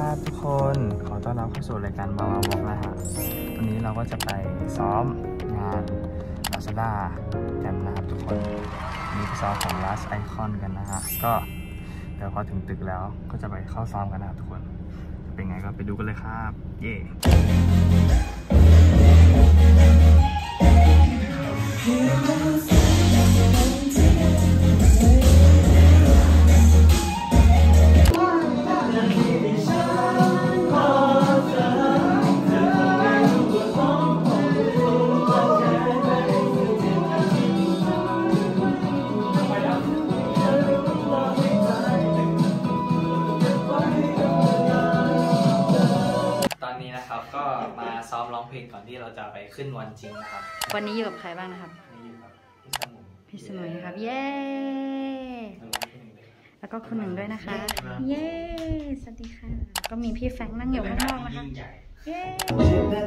ครับทุกคนขอต้อนรับเข้าสู่รายการบาวบอกนะฮะวันนี้เราก็จะไปซ้อมงาน Lazada กันนะครับทุกคนมีซ้อมของ Last Icon กันนะฮะก็เดี๋ยวพอถึงตึกแล้วก็จะไปเข้าซ้อมกันนะครับทุกคนจะเป็นไงก็ไปดูกันเลยครับเย่ก็มาซ้อมร้องเพลงก่อนที่เราจะไปขึ้นวันจริงนะครับวันนี้อยู่กับใครบ้างนะครับนี่ครับพี่สมุยครับเย้แล้วก็คุณหนึ่งด้วยนะคะเย้สวัสดีค่ะก็มีพี่แฟรงค์นั่งอยู่ข้างนอกนะคะเย้มัน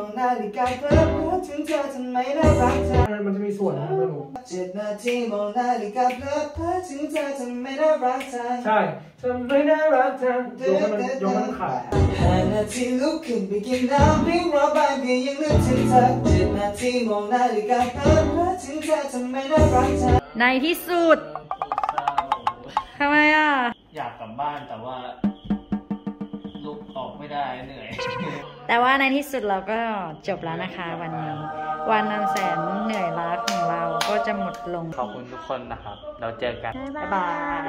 จะมีส่วนนะไม่รู้7 นาทีมองนาฬิกาเพลิดเพลินถึงเธอจะไม่น่ารักเธอใช่จะไม่น่ารักเธอยกมันขาด5 นาทีลุกขึ้นไปกินน้ำวิ่งรอบบ้านเพียงยังนึกถึงเธอ7 นาทีมองนาฬิกาเพลิดเพลินถึงเธอจะไม่น่ารักเธอในที่สุดทำไมอ่ะอยากกลับบ้านแต่ว่าลุกออกไม่ได้เหนื่อยแต่ว่าในที่สุดเราก็จบแล้วนะคะวันนี้วันอันแสนเหนื่อยล้าของเราก็จะหมดลงขอบคุณทุกคนนะครับเราเจอกันบ๊ายบาย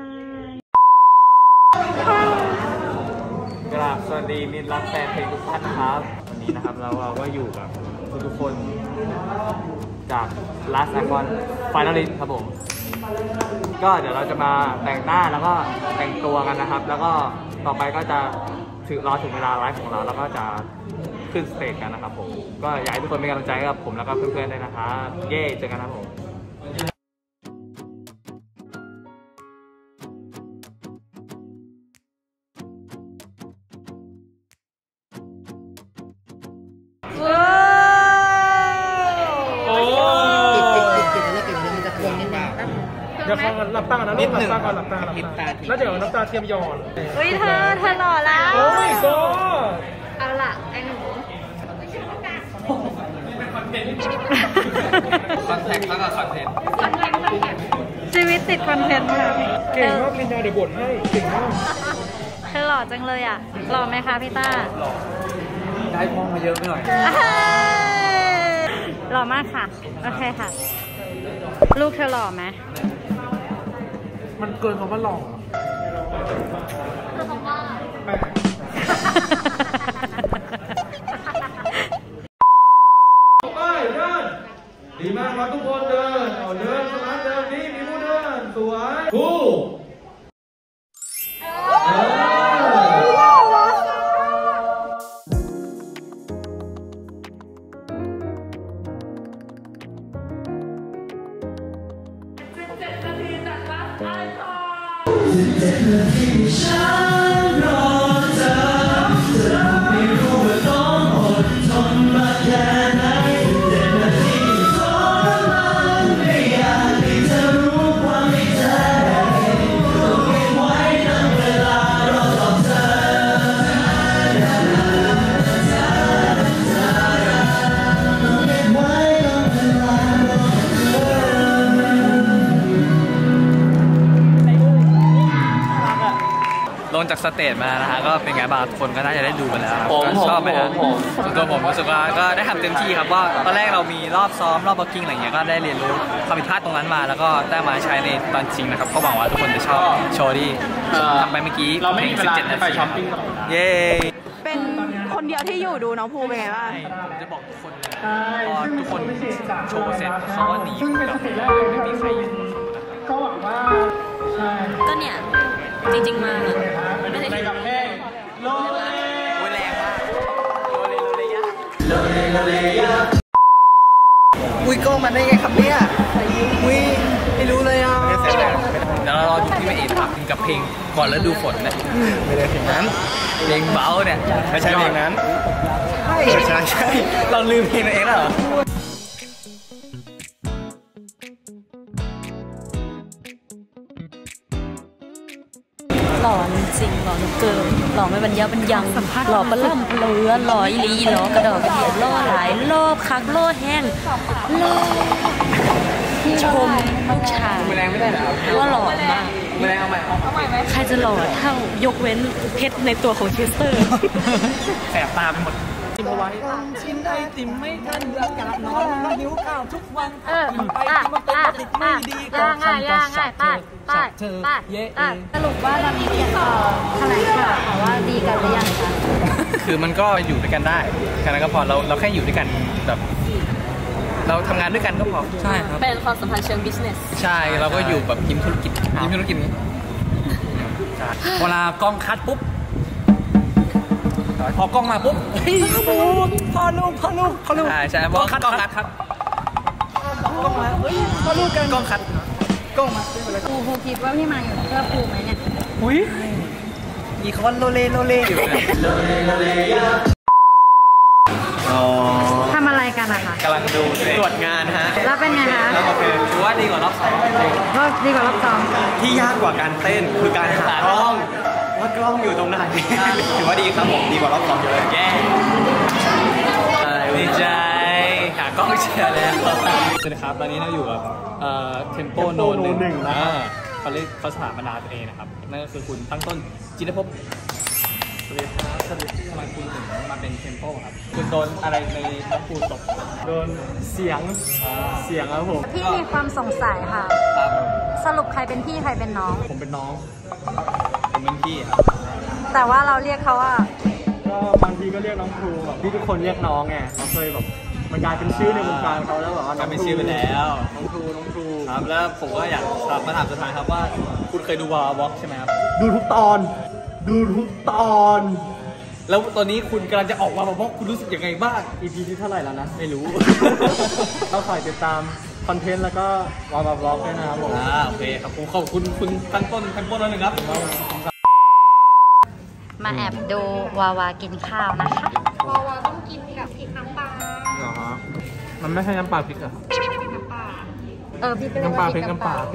กราบสวัสดีมิตรรักแฟนเพลงทุกท่านนะครับวันนี้นะครับเราก็อยู่กับทุกคนจาก Last Icon Finalist ครับผมก็เดี๋ยวเราจะมาแต่งหน้าแล้วก็แต่งตัวกันนะครับแล้วก็ต่อไปก็จะรอถึงเวลาไลฟ์ของเราแล้วก็จะขึ้นสเตจกันนะครับผมก็อยากให้ทุกคนเป็นกำลังใจให้กับผมแล้วก็เพื่อนๆด้วยนะครับเย้เจอกันครับผมเดี๋ยวเขาหลับตานะลูกหลับตาก่อนหลับตาแล้วเดี๋ยวน้ำตาเทียมหยอดเฮ้ยเธอหล่อแล้วโอ้ยก็เอาล่ะไอ้หนูคอนเทนต์แล้วก็คอนเทนต์ชีวิตติดคอนเทนต์ค่ะเก่งมากลินดาเดี๋ยวบ่นให้เก่งมากเธอหล่อจังเลยอ่ะหล่อไหมคะพี่ต้าหล่อได้พ้องมาเยอะไปหน่อยหล่อมากค่ะโอเคค่ะลูกเธอหล่อไหมมันเกินคำว่าหล่อแปลกไปเดินดีมากครับทุกคนเดินเดินสมาร์ทเดินนี่มีผู้เดินสวยคู่ลงจากสเตจมานะฮะก็เป็นไงบ้างทุกคนก็น่าจะได้ดูกันแล้วชอบไหมฮะตัวผมรู้สึกว่าก็ได้ทำเต็มที่ครับว่าตอนแรกเรามีรอบซ้อมรอบบ็อกกิ้งอะไรเงี้ยก็ได้เรียนรู้ความผิดพลาดตรงนั้นมาแล้วก็ได้มาใช้ในตอนจริงนะครับก็หวังว่าทุกคนจะชอบโชว์ที่ทำไปเมื่อกี้เราไม่มีเวลาไปช้อปปิ้งเย้เป็นคนเดียวที่อยู่ดูน้องภูเป็นไงบ้างผมจะบอกทุกคนเลยพอทุกคนโชว์เสร็จเขาก็หนีแบบไม่มีใครยืนก็หวังว่าก็เนี่ยจริงๆมาไม่ได้กับเพลงโลเลแรงมากโลเลอุ้ยก็มันได้ไงครับเนี่ยอุ้ยไม่รู้เลยอ่ะเดี๋ยวเรารอดูพี่เมย์ครับกับเพลงก่อนแล้วดูฝนเนี่ยไม่ได้เพลงนั้นเพลงเบาเนี่ยไม่ใช่เพลงนั้นใช่เราลืมเพลงนั่นเองเหรอหล่อจริงหล่อเกินหล่อไม่บรรยาบรรยังหล่อประล่ำเปลือหล่ออีหลีหล่อกระดอกกระเดียดล่อหลายล่อคักล่อแห้งล่อชมลูกชายแมลงไม่ได้เหรอว่าหล่อมากแมลงเอาใหม่ใครจะหล่อเท่ายกเว้นเพชรในตัวของเชสเตอร์แสบตาไปหมดเอาไว้ชิมไอติมไม่ทันอากาศร้อนแล้วหิวข้าวทุกวันไอติมมันเป็นติดไม่ดีก็ทำจะสักเธอเย่สรุปว่าตอนนี้แถลงข่าวว่าดีกันหรือยังคะคือมันก็อยู่ด้วยกันได้แค่นั้นก็พอเราแค่อยู่ด้วยกันแบบเราทำงานด้วยกันก็พอใช่ครับเป็นความสัมพันธ์เชิงบิสเนสใช่เราก็อยู่แบบยิ้มธุรกิจนี้เวลากล้องคัดปุ๊บพอกล้องมาปุ๊บพ่อลูกใช่พอกล้องคัดครับกล้องมาพ่อลูกกันกล้องคัดกล้องมาครูคิดว่าพี่มาอยู่เพื่อครูไหมเนี่ยอุ้ยมีคำว่าโลเลอยู่ทำอะไรกันอะคะกำลังดูตรวจงานฮะแล้วเป็นไงคะโอเคถือว่าดีกว่ารอบ2 ก็ดีกว่ารอบที่ยากกว่าการเต้นคือการหากล้องว่ากล้องอยู่ตรงไหน ถือว่าดีครับผมดีกว่ารอบ2เยอะแย่ดีใจหากล้องเจอแล้วสวัสดีครับตอนนี้เราอยู่กับเทมโปโนหนึ่งนะเขาสถาปนาตัวเองนะครับนั่นก็คือคุณตั้งต้นจิตรภพสวัสดีครับทำไมคุณถึงมาเป็นเทมโปครับคุณโดนอะไรในน้ำปูตกโดนเสียงครับผมๆพี่มีความสงสัยค่ะ สรุปใครเป็นพี่ใครเป็นน้องผมเป็นน้องผมเป็นพี่ครับแต่ว่าเราเรียกเขาว่าก็บางทีก็เรียกน้องครูแบบที่ทุกคนเรียกน้องไงเขาเคยแบบมันกลายเป็นชื่อในวงการเขาแล้วแบบว่าก็เป็นชื่อไปแล้วน้องครูครับแล้วผมก็อยากมาถามสุดท้ายครับว่าคุณเคยดูวอล์กใช่ไหมครับดูทุกตอนแล้วตอนนี้คุณกำลังจะออกมาบอกว่าคุณรู้สึกยังไงบ้าง EP ที่เท่าไหร่แล้วนะไม่รู้ เราคอยติดตามคอนเทนต์แล้วก็วามาบล็อกด้วยนะครับผมโอเคครับผมขอบคุณคุณตั้งต้นเทมโปนั่นหนึ่งครับมาแอบดูวาวากินข้าวนะคะเหรอฮะมันไม่ใช่น้ำปลาพริกเหรอพี่ก็เรียกน้ำปลาว่าพริกน้ำปลา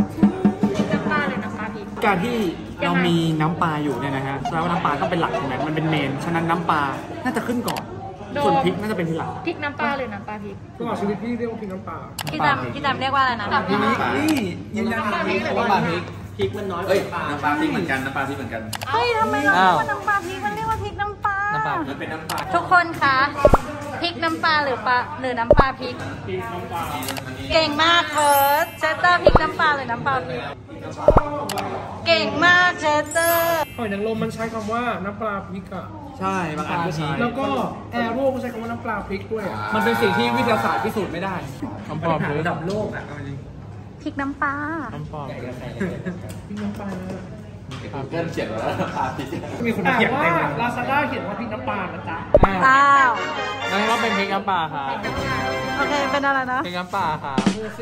การที่เรามีน้ำปลาอยู่เนี่ยนะฮะแสดงว่าน้ำปลาต้องเป็นหลักใช่ไหมมันเป็นเมนฉะนั้นน้ำปลาน่าจะขึ้นก่อนส่วนพริกน่าจะเป็นทีหลังพริกน้ำปลาหรือน้ำปลาพริกตลอดชีวิตพี่เรียกว่าพริกน้ำปลาพี่จำเรียกว่าอะไรนะนี่ยืนยันน้ำปลาพริกพริกมันน้อยกเฮ้ยว่าน้ำปลาพริกเหมือนกันน้ำปลาพริกเหมือนกันเฮ้ยทำไมเราเรียกว่าน้ำปลาพริกมันเรียกว่าพริกน้ำปลามันเป็นน้ำปลาทุกคนคะพริกน้ำปลาหรือน้ำปลาพริก เก่งมากเพิร์ดเชสเตอร์พริกน้ำปลาหรือน้ำปลาพริก เก่งมากเชสเตอร์หอยนางรมมันใช้คำว่าน้ำปลาพริกอะใช่บางอันก็ใช่แล้วก็แอโร่ก็ใช้คำว่าน้ำปลาพริกด้วยอะมันเป็นสิ่งที่วิทยาศาสตร์พิสูจน์ไม่ได้น้ำปลาพริกระดับโลกอะพริกน้ำปลาน้ำปลาพริกน้ำปลาเพื่อนเขียนไว้แล้วน้ำปลาพริกมีคนเขียนได้ว่าลาซาด้าเขียนว่าพริกน้ำปลานะจ๊ะอ้าวนั่นก็เป็นพริกน้ำปลาครับโอเค เป็นอะไรนะพริกน้ำปลาครับ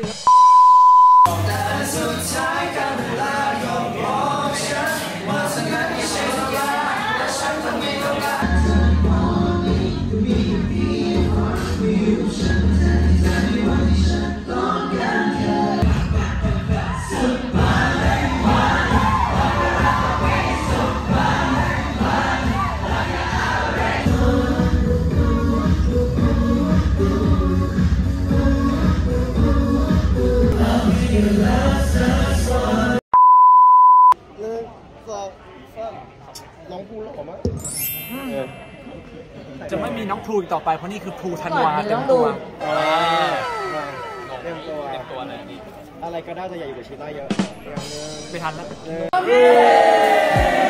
จะไม่มีน้องพลูอีกต่อไปเพราะนี่คือพลูธันก่อนวานี้เต็ต้มองตัดูวเต็มตัวเลยนี่อะไรก็ได้จะใหญ่อยู่กับชีต้าเยอะไม่ทันแล้ว 1